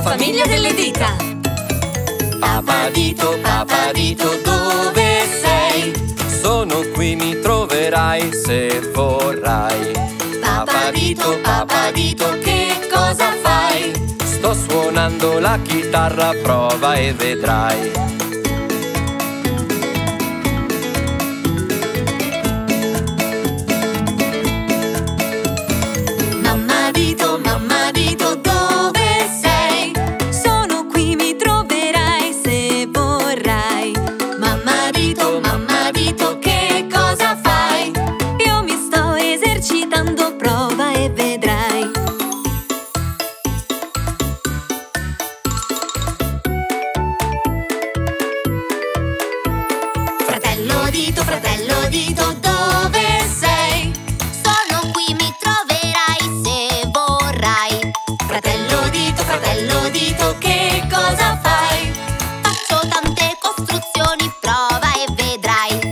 famiglia delle dita. Papadito, dove sei? Sono qui, mi troverai se vorrai. Papadito, che cosa fai? Sto suonando la chitarra, prova e vedrai. Mamma dito, dove sei? Sono qui, mi troverai se vorrai. Mamma dito, che cosa fai? Io mi sto esercitando, prova e vedrai. Fratello dito, dove sei? Sono qui, mi troverai se vorrai. Fratello dito, che cosa fai? Faccio tante costruzioni, prova e vedrai.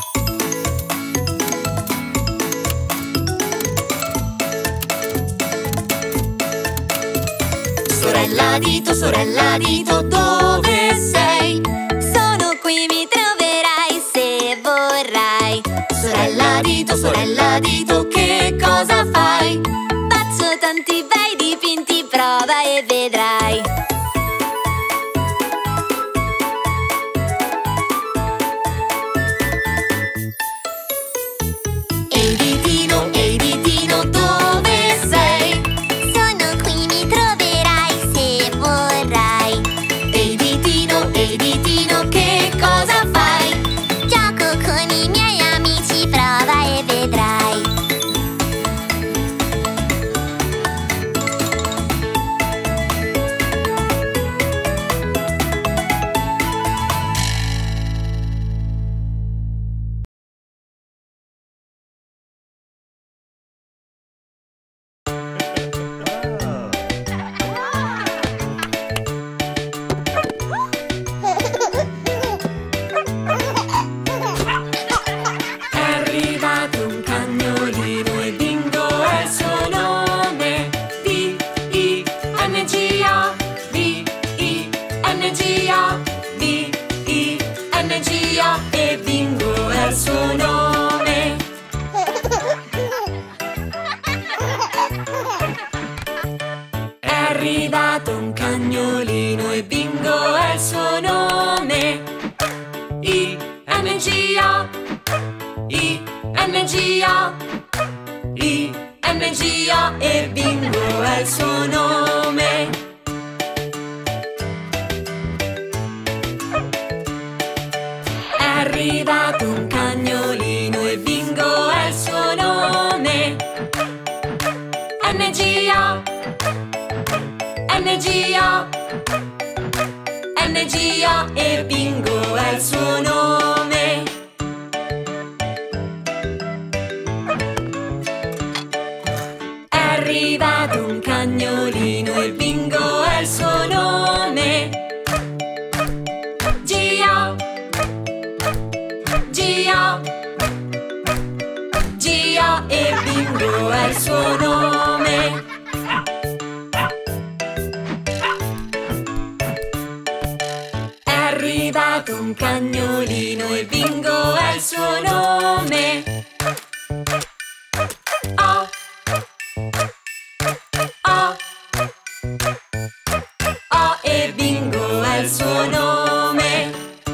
Sorella dito, dove sei? Sono qui, mi troverai se vorrai. Sorella dito, che cosa fai? Faccio tanti bei dipinti, prova e vedrai. Ehi ditino, dove sei? Sono qui, mi troverai se vorrai. Ehi ditino, che cosa fai? Gioco con i miei amici, prova e vedrai. È arrivato un cagnolino e Bingo è il suo nome. B-I-N-G-O, B-I-N-G-O, B-I-N-G-O, e Bingo è il suo nome. È arrivato un cagnolino e Bingo è il suo nome. I-N-G-O, I-N-G-O, I-N-G-O, e Bingo è il suo nome. È arrivato un cagnolino e Bingo è il suo nome. N-G-O, N-G-O, N-G-O, e Bingo è il suo nome. È arrivato un cagnolino e Bingo è il suo nome. G-O, G-O, G-O, e Bingo è il suo nome. È arrivato un cagnolino e Bingo è il suo nome. Oh, oh, oh, e Bingo è il suo nome.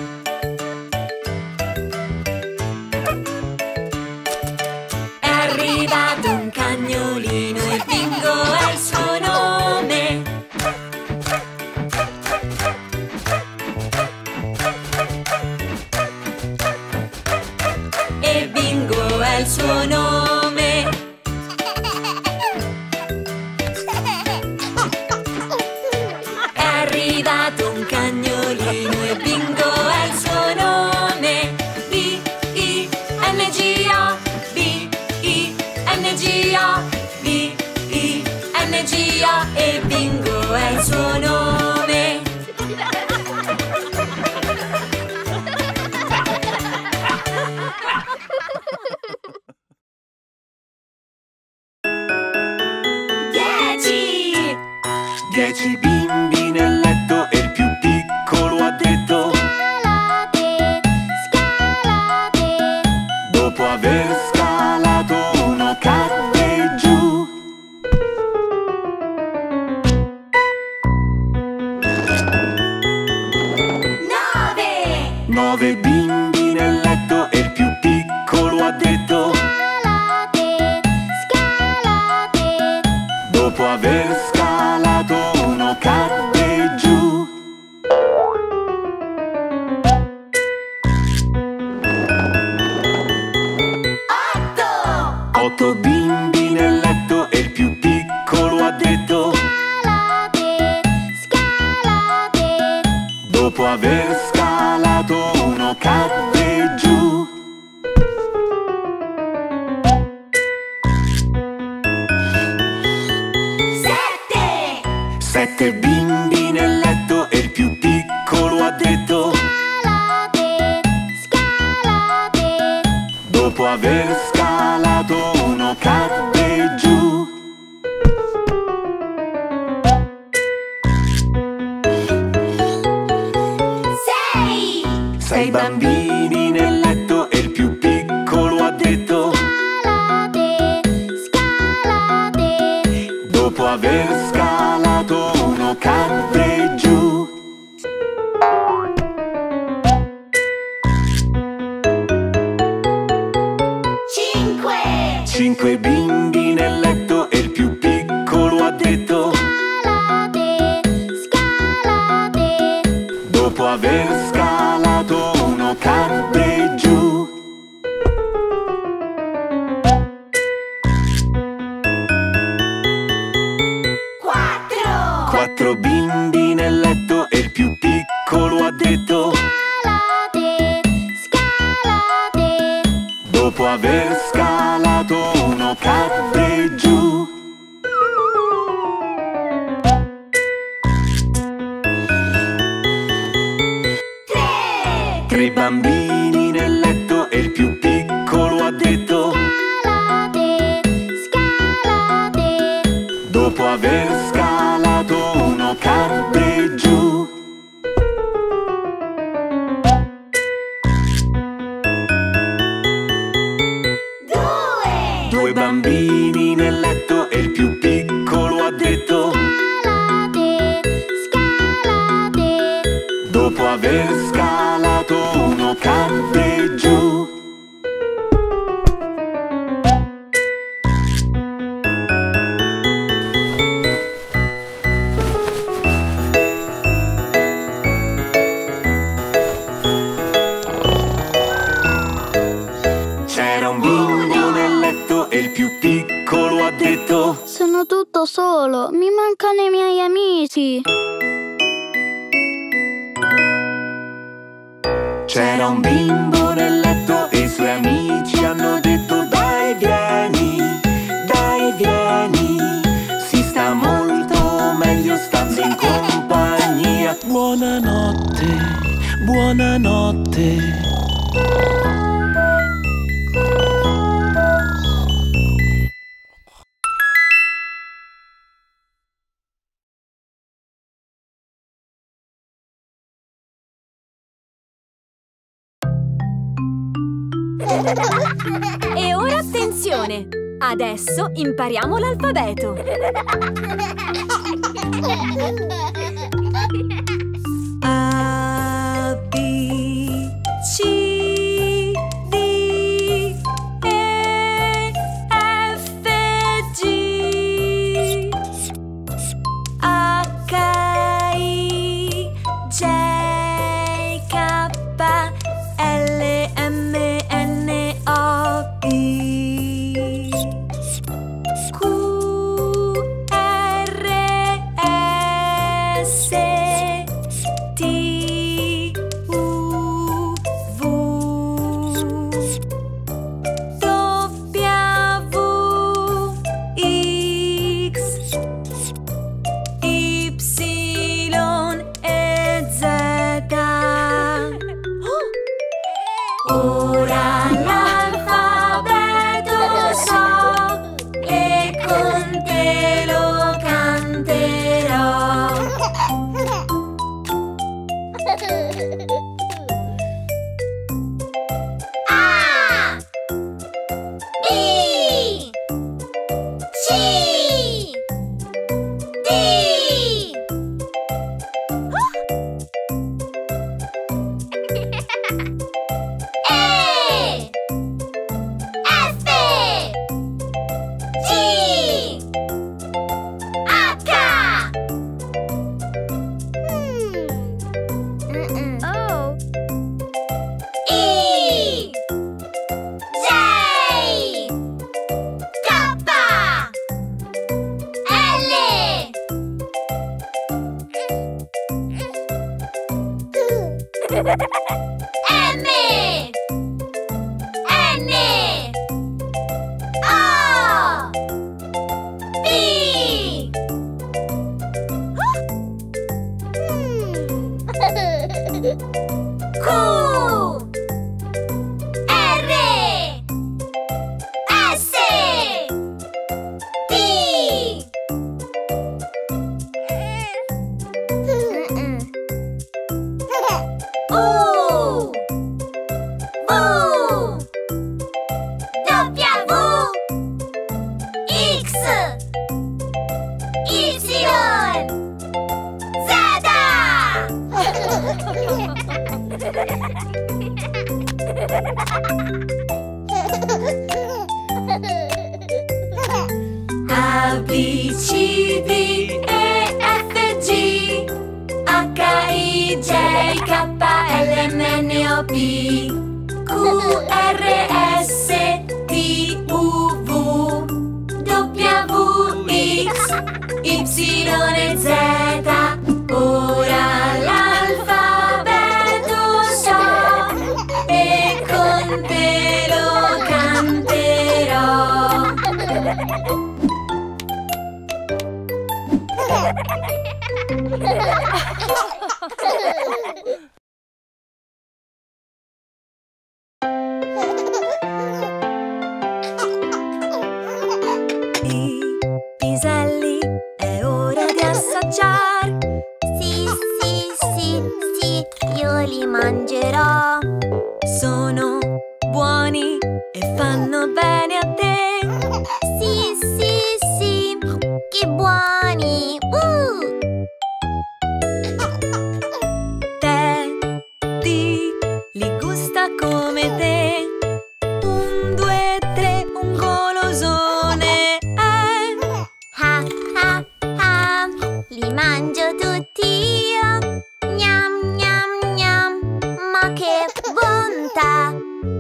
È arrivato un cagnolino e Bingo è il suo nome. E Bingo è il suo nome. È arrivato un cagnolino e Bingo è il suo nome. B-I-N-G-O, B-I-N-G-O, B-I-N-G-O, e Bingo è il suo nome. Dieci bimbi aver scalato uno cadde giù. 8 bimbi nel letto e il più piccolo ha detto: Scalate, scalate. dopo aver scalato uno cadde giù. 7 bimbi nel letto e il più piccolo ha detto: Scalate, scalate. dopo aver scalato uno cadde giù. 6 bambini nel letto e il più piccolo ha detto: Scalate, scalate. dopo aver scalato uno cadde giù. 5 bimbi nel letto e il più piccolo ha detto: Scalate, scalate. dopo aver scalato uno cadde giù. 4 bimbi nel letto e il più piccolo ha detto: Scalate, scalate. dopo aver scalato uno cadde giù. 3 bambini nel letto e il più piccolo ha detto: Scalate, scalate. dopo aver scalato uno cadde giù. 2 bambini nel letto e il più piccolo ha detto: Scalate, scalate. dopo aver scalato uno cadde giù. 'C'era un bimbo nel letto e il più piccolo ha detto: Sono tutto solo, mi mancano i miei amici. C'era un bimbo nel letto e i suoi amici hanno detto: dai vieni, si sta molto meglio stando in compagnia. Buonanotte, buonanotte. E ora attenzione! Adesso impariamo l'alfabeto. A, B, C, D, E, F, G, H, I, J, K, L, M, N, O, P, Q, R, M. N. O. P. Q. R. S. T. U. V. W. X. Y. A, B, C, D, E, F, G, H, I, J, K, L, M, N, O, P, Q, R, S, T, U, V, W, X, Y, Z. Ora l'alfabeto so e con te lo canterò. I piselli è ora di assaggiar. Sì, sì, sì, sì, io li mangerò. Sono buoni e fanno bene a te. Sì, sì, sì, che buoni! Teddy li gusta come te. 1, 2, 3, un golosone è. Ha, ha, ha, li mangio tutti io. Gnam, gnam, gnam, ma che bontà!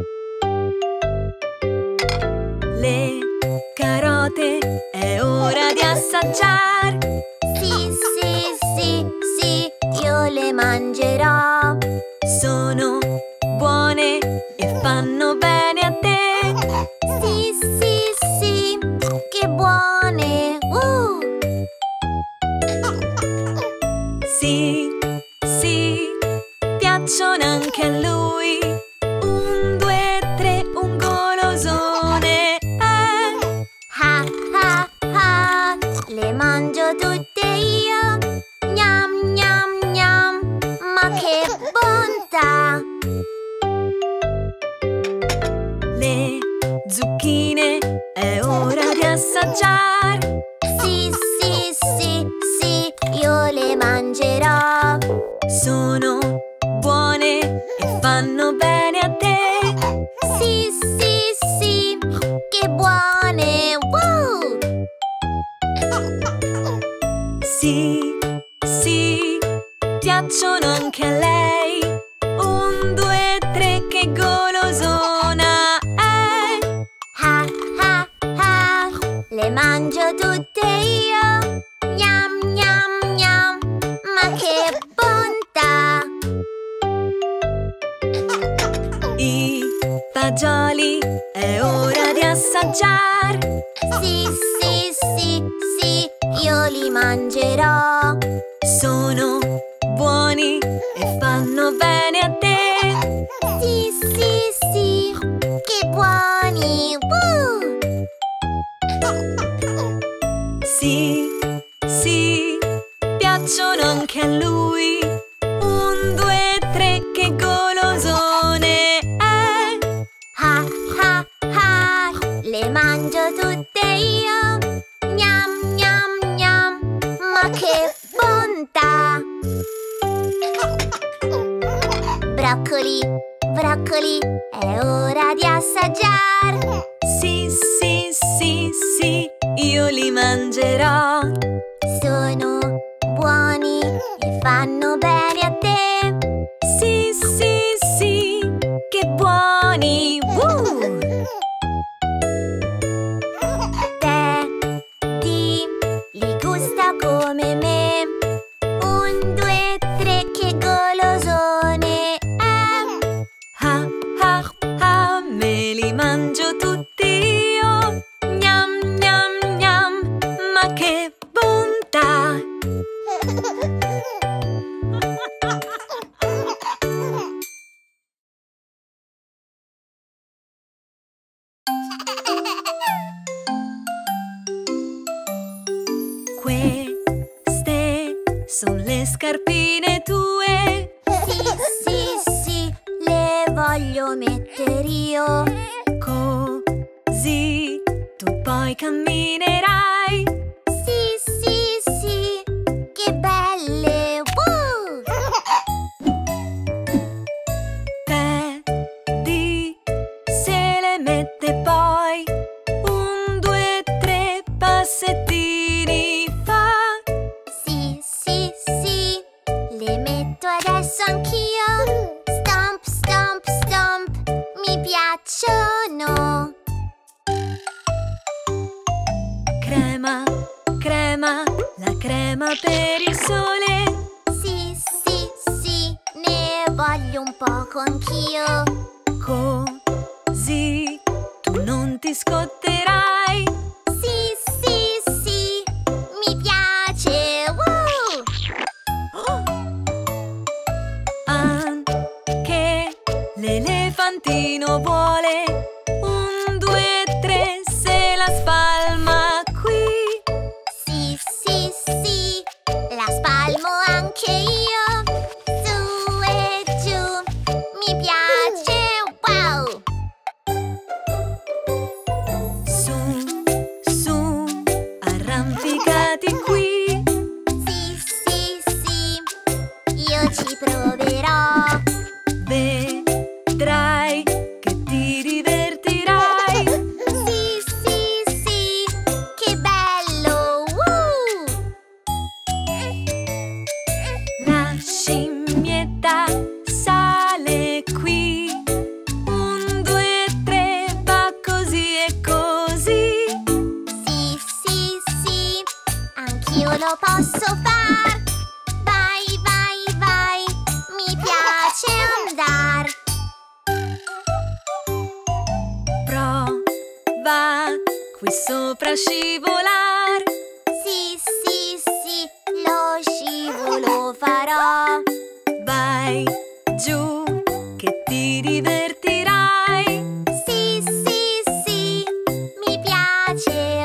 Le carote è ora di assaggiar. Sì, sì, sì, sì, io le mangerò. Sono buone e fanno bene a te. Sì, sì, sì, che buone! Sì, sì, piacciono anche a lui. 1, 2, 3, un golosone è. Ha, ha, ha, le mangio tutte io. Gnam, gnam, gnam, ma che bontà! Le zucchine è ora di assaggiar. Sì, sì, sì, sì, io le mangerò. Sono buone e fanno bene a te. Sì, sì, sì, che buone! Sì, sì, piacciono anche a lei. 1, 2, 3, che golosona è. Ha, ha, ha, le mangio tutte io. Gnam, gnam, gnam, ma che bontà! I fagioli è ora di assaggiar. Sì, sì, sì, sì, io li mangerò. Sono buoni e fanno bene a te. Sì, sì, sì, che buoni! Sì, sì, piacciono anche a lui. 1, 2, 3, che golosone è. Ha, ha, ha, le mangio tutte io. Gnam, gnam, gnam, ma che bontà! Broccoli, broccoli, è ora di assaggiar. Sì, sì, sì, sì, io li mangerò. Sono buoni e fanno bene a te. Sì, sì, sì, che buoni! Teddy li gusta come me. 1, 2, 3, che golosone Queste sono le scarpine tue. Sì, sì, sì, le voglio mettere io. Così tu poi camminerai. Sì, sì, sì, che belle! Teddy se le mette poi. 1, 2, 3 passettini fa. Sì, sì, sì, le metto adesso anch'io. Stomp, stomp, stomp, mi piacciono. Crema, crema, la crema per il sole. Sì, sì, sì, ne voglio un poco anch'io. Così tu non ti scotterai. Sì, sì, sì, mi piace. Anche l'elefantino vuole. 1, 2, 3 se la spalma qui. Sì, sì, sì, la spalmo anche io. Su e giù, mi piace. Wow! Su, su, arrampicati qui. Sì, sì, sì, io ci proverò. Vedrai che ti divertirai. Sì, sì, sì, che bello! La scimmietta sale qui. 1, 2, 3 va così e così. Sì, sì, sì, anch'io lo posso far. Vai, vai, vai, mi piace andar. Prova qui sopra a scivolar. Sì, sì, sì, lo scivolo farò. Vai giù che ti divertirai. Sì, sì, sì, mi piace.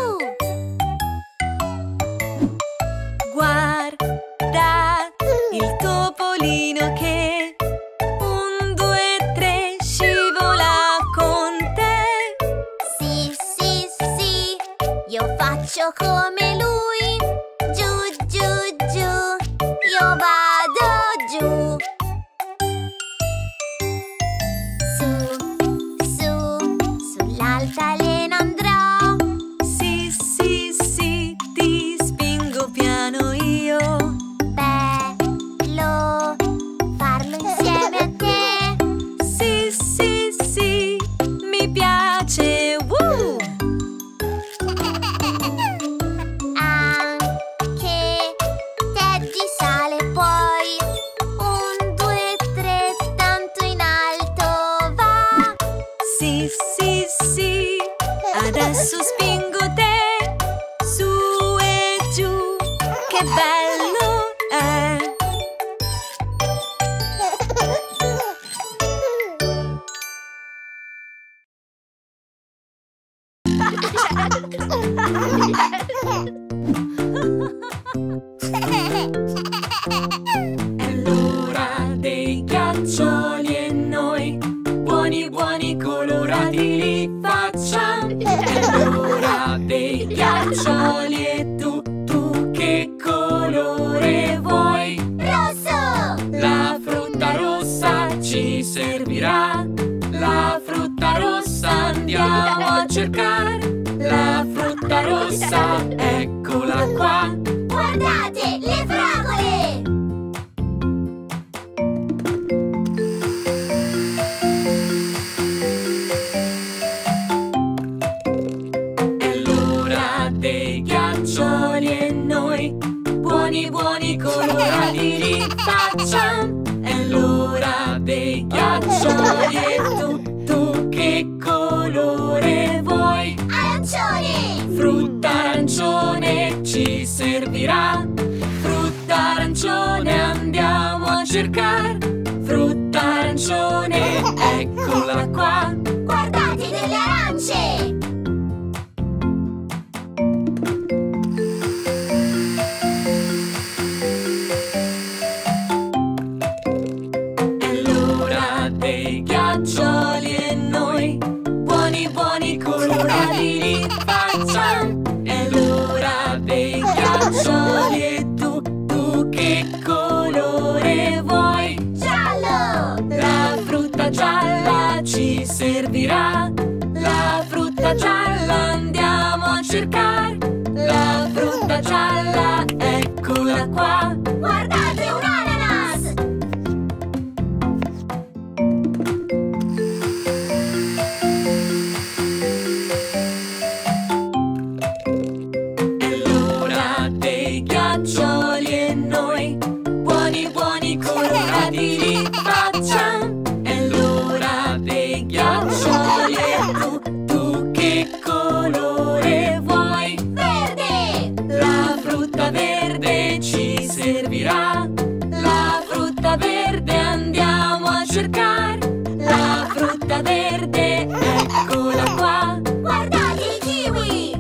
Guarda il topolino che 1, 2, 3 scivola con te. Sì, sì, sì, io faccio come lui. Giù, giù, giù, io vado giù. Sull'altalena andrò. Sì, sì, sì, ti spingo piano io. Bello farlo insieme a te. Sì, sì, sì, mi piace. Anche Teddy sale poi. 1, 2, 3, tanto in alto va. Sì, sì, sì, adesso spingo te. Su e giù, che bello è. È l'ora dei ghiaccioli e noi buoni buoni colorati li facciamo. È l'ora dei ghiaccioli e tu che colore vuoi? Rosso! La frutta rossa ci servirà. La frutta rossa andiamo a cercare. La frutta rossa, eccola qua. Guardate, le fragole! È l'ora dei ghiaccioli e noi buoni buoni colorati li facciamo. È l'ora dei ghiaccioli e tu che colore vuoi? Arancione! Frutta arancione ci servirà. Frutta arancione andiamo a cercare. Frutta arancione, eccola qua. Guardate delle arance! ghiaccioli e tu che colore vuoi? Giallo! La frutta gialla ci servirà. La frutta gialla andiamo a cercare. La frutta gialla, eccola qua. Guardate, un ananas! È l'ora dei ghiaccioli e noi buoni buoni colorati li facciamo. È l'ora dei ghiaccioli e tu che colore vuoi? Verde! La frutta verde ci servirà. La frutta verde andiamo a cercare. La frutta verde, eccola qua. Guardate il kiwi!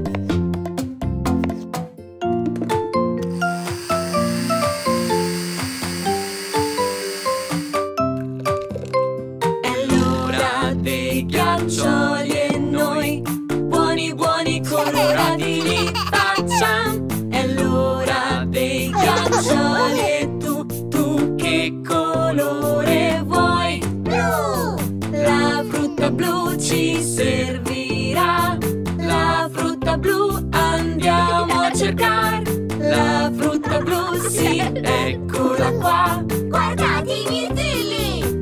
È l'ora dei ghiaccioli e noi buoni buoni colorati li facciamo. È l'ora dei ghiaccioli e tu che colore vuoi? Blu! La frutta blu ci servirà. La frutta blu andiamo a cercare. La frutta blu, sì, eccola qua. Guardate i mirtilli!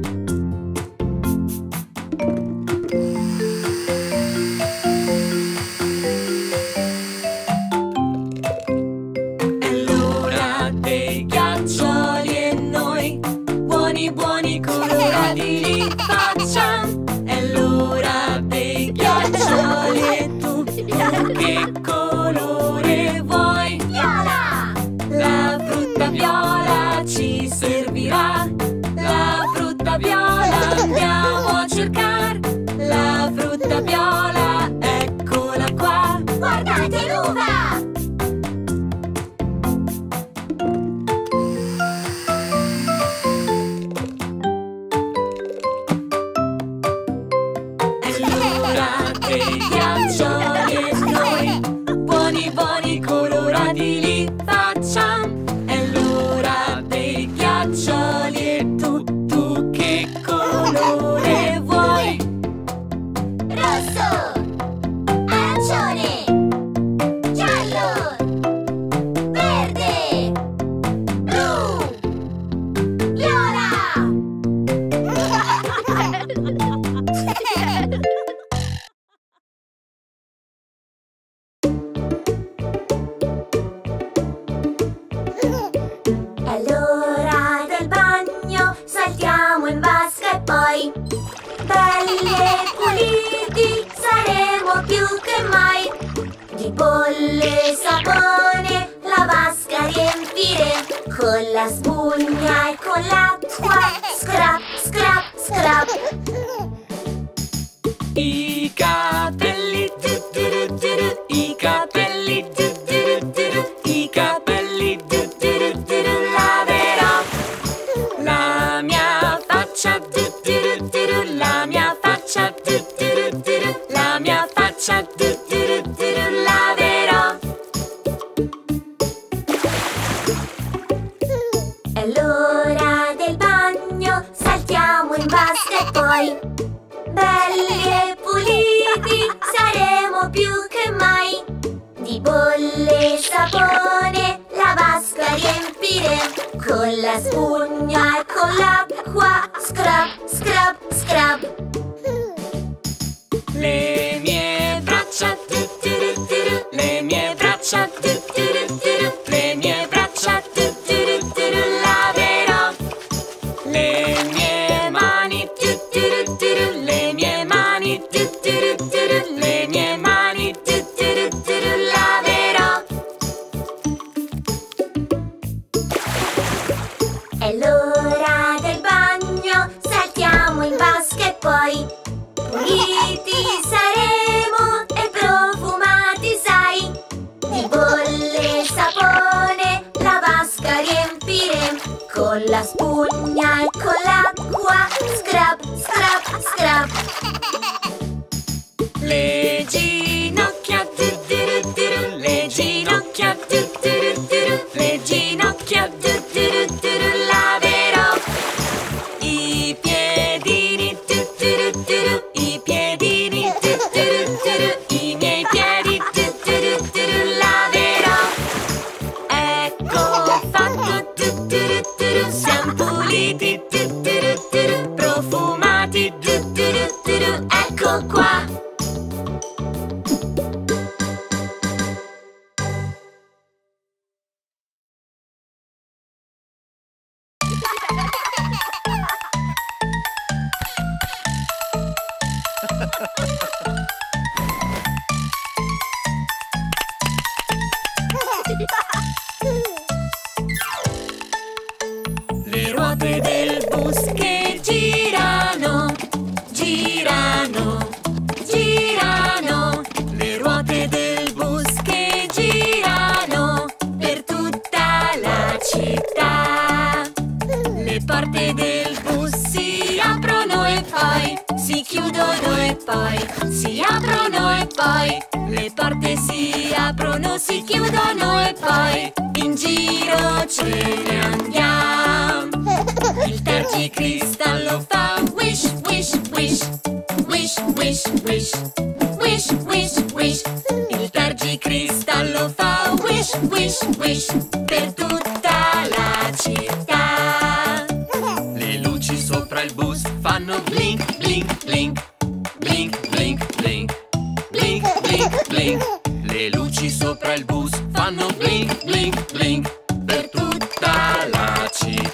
È l'ora dei ghiaccioli e noi buoni buoni colorati li facciamo. È l'ora dei ghiaccioli e tu che colore vuoi? Viola! La frutta viola ci servirà. La frutta viola andiamo a cercare. La frutta viola, eccola qua. Guardate l'uva! È l'ora dei ghiaccioli e noi buoni buoni colorati li facciamo. È l'ora dei ghiaccioli e tu che colore vuoi? Rosso! Arancione! Giallo! Verde! Blu! Viola! È l'ora del bagno, saltiamo in vasca e poi belli e puliti saremo più che mai. Di bolle e sapone la vasca riempire, con la spugna e con l'acqua, scrap, scrap, scrap. I capelli, i capelli, i capelli, laverò. La mia faccia, la mia faccia, la mia faccia, laverò. È l'ora del bagno, saltiamo in vasca e poi belli e puliti saremo più che mai. Di bolle e sapone la vasca riempire, con la spugna e con l'acqua, scrub, scrub, scrub. Le mie braccia, le mie braccia, le mie braccia, laverò. Le mie mani, le mie mani, le mie mani, laverò. È l'ora del bagno, saltiamo in vasca e poi puliti saremo Le ruote del bus che girano, girano, girano. Le ruote del bus che girano per tutta la città. Le porte del bus si aprono e poi si chiudono e poi si aprono e poi. Le porte si aprono, si chiudono e poi in giro ce ne andiamo. Il tergicristallo fa wish, wish, wish, wish, wish, wish, wish, wish, wish. Il tergicristallo fa wish, wish, wish per tutta la città. Le luci sopra il bus fanno blink, blink, blink, blink, blink, blink, blink, blink, blink. Le luci sopra il bus fanno blink, blink, blink per tutta la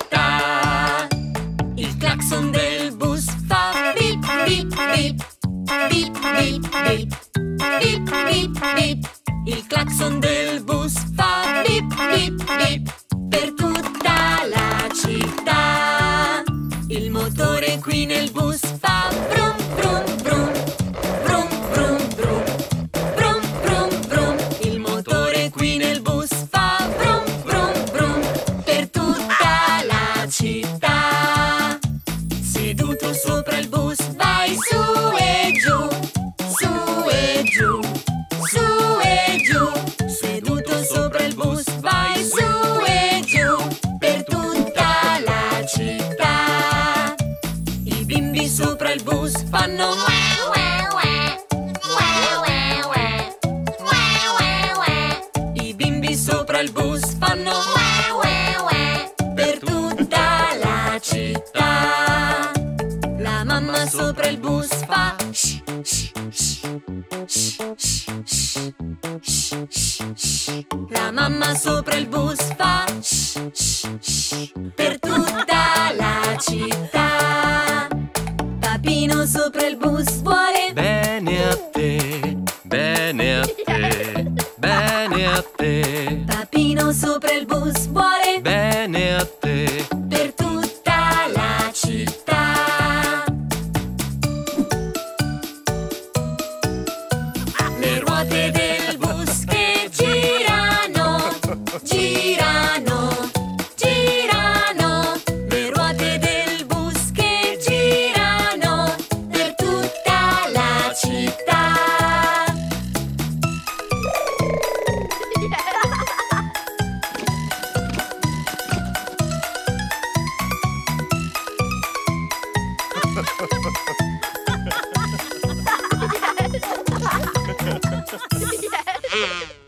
città. Il clacson del bus fa bip, bip, bip, bip, bip, bip, bip, bip, bip. Il clacson del bus fa bip, bip, bip per tutta la città. Il motore qui nel bus fa brum, brum, brum, brum, brum, brum, brum, brum, brum. Il motore qui nel bus fa brum, brum, brum per tutta la città. Seduto sopra il bus vai su e giù, su e giù, su e giù. Seduto sopra il bus vai su e giù per tutta la città. I bimbi sopra il bus fanno ue, ue, ue, ue, ue, ue, ue. I bimbi sopra il bus fanno ue, ue, ue per tutta la città. La mamma sopra il bus fa shh, shh, shh, shh, shh, shh, shh, shh. La mamma sopra il bus fa shh, shh, shh per tutta la città. Papino sopra il bus vuole Bene a te, bene a te, bene a te, Papino sopra il bus vuole bene a te. per tutta la città. Le ruote del bus che girano, girano, girano. Le ruote del bus che girano per tutta la città. Yeah.